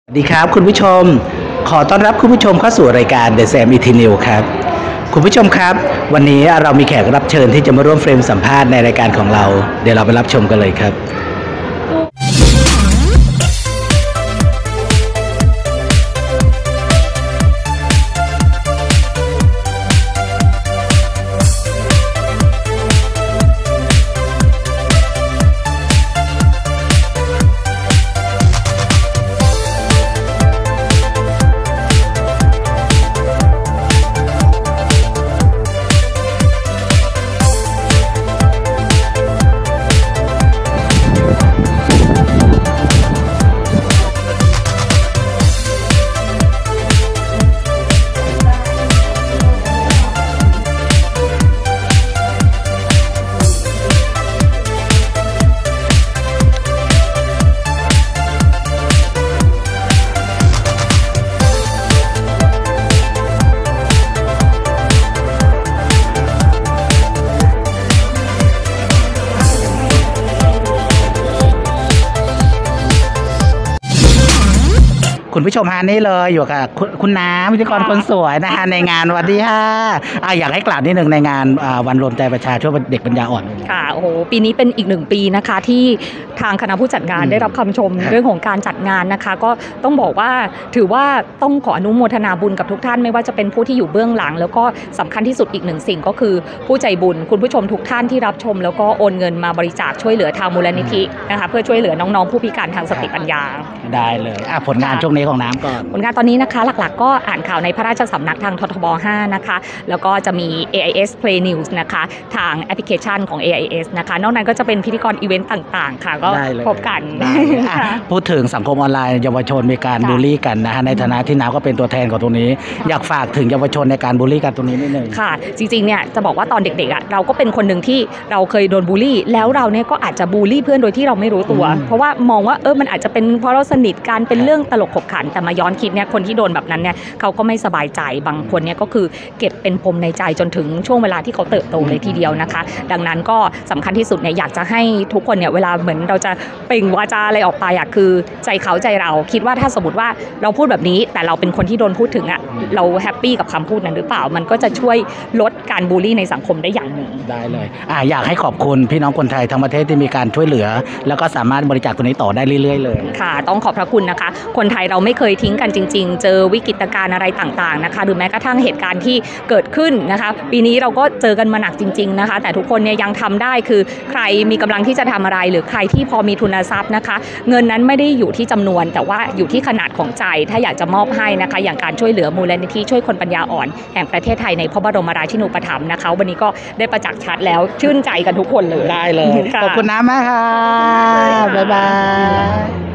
สวัสดีครับคุณผู้ชมขอต้อนรับคุณผู้ชมเข้าสู่รายการ The Sam ET News ครับคุณผู้ชมครับวันนี้เรามีแขกรับเชิญที่จะมาร่วมเฟรมสัมภาษณ์ในรายการของเราเดี๋ยวเราไปรับชมกันเลยครับคุณผู้ชมฮะนี่เลยอยู่กับคุณน้ำพิธีกรคนสวยนะฮะในงานวันที่5อยากให้กล่าวนิดหนึ่งในงานวันรวมใจประชาชนเด็กปัญญาอ่อนค่ะโอ้โหปีนี้เป็นอีก1 ปีนะคะที่ทางคณะผู้จัดงานได้รับคำชมเรื่องของการจัดงานนะคะก็ต้องบอกว่าถือว่าต้องขออนุโมทนาบุญกับทุกท่านไม่ว่าจะเป็นผู้ที่อยู่เบื้องหลังแล้วก็สำคัญที่สุดอีก1 สิ่งก็คือผู้ใจบุญคุณผู้ชมทุกท่านที่รับชมแล้วก็โอนเงินมาบริจาคช่วยเหลือทางมูลนิธินะคะเพื่อช่วยเหลือน้องๆผู้พิการทางสติปัญญาได้เลยผลงานช่วงนี้ของน้ำก่อนผลงานตอนนี้นะคะหลักๆก็อ่านข่าวในพระราชสำนักทางททบ5นะคะแล้วก็จะมี AIS Play News นะคะทางแอปพลิเคชันของ AIS นะคะนอกนั้นก็จะเป็นพิธีกรอีเวนต์ต่างๆค่ะก็พบกันพูดถึงสังคมออนไลน์เยาวชนมีการบูลลี่กันนะฮะในฐานะที่น้ำก็เป็นตัวแทนของตรงนี้อยากฝากถึงเยาวชนในการบูลลี่กันตรงนี้นิดนึงค่ะจริงๆเนี่ยจะบอกว่าตอนเด็กๆเราก็เป็นคนหนึ่งที่เราเคยโดนบูลลี่แล้วเราเนี่ยก็อาจจะบูลลี่เพื่อนโดยที่เราไม่รู้ตัวเพราะว่ามองว่ามันอาจจะเป็นเพราะเราสนิทกันเป็นเรื่องตลกขบขันแต่มาย้อนคิดเนี่ยคนที่โดนแบบนั้นเนี่ยเขาก็ไม่สบายใจบางคนเนี่ยก็คือเก็บเป็นปมในใจจนถึงช่วงเวลาที่เขาเติบโตเลยทีเดียวนะคะดังนั้นก็สำคัญที่สุดเนี่ยอยากจะให้ทุกคนเนี่ยเวลาเหมือนเราจะเปล่งวาจาอะไรออกไปคือใจเขาใจเราคิดว่าถ้าสมมติว่าเราพูดแบบนี้แต่เราเป็นคนที่โดนพูดถึงเราแฮปปี้กับคำพูดนั้นหรือเปล่ามันก็จะช่วยลดการบูลลี่ในสังคมได้อย่างหนึ่งได้เลยอยากให้ขอบคุณพี่น้องคนไทยทั้งประเทศที่มีการช่วยเหลือแล้วก็สามารถบริจาคตัวนี้ต่อได้เรื่อยๆเลยค่ะต้องขอบพระคุณนะคะคนไทยเราไม่เคยทิ้งกันจริงๆเจอวิกฤตการณ์อะไรต่างๆนะคะหรือแม้กระทั่งเหตุการณ์ที่เกิดขึ้นนะคะปีนี้เราก็เจอกันมาหนักจริงๆนะคะแต่ทุกคนเนี่ยยังทำได้คือใครมีกำลังที่จะทำอะไรหรือใครที่พอมีทุนทรัพย์นะคะเงินนั้นไม่ได้อยู่ที่จำนวนแต่ว่าอยู่ที่ขนาดของใจถ้าอยากจะมอบให้นะคะอย่างการช่วยเหลือมูลนิธิช่วยคนปัญญาอ่อนแห่งประเทศไทยในพระบรมราชินูปถัมภ์นะคะวันนี้ก็ได้ประจักษ์ชัดแล้วชื่นใจกันทุกคนเลยได้เลยขอบคุณน้ำมากค่ะบ๊ายบาย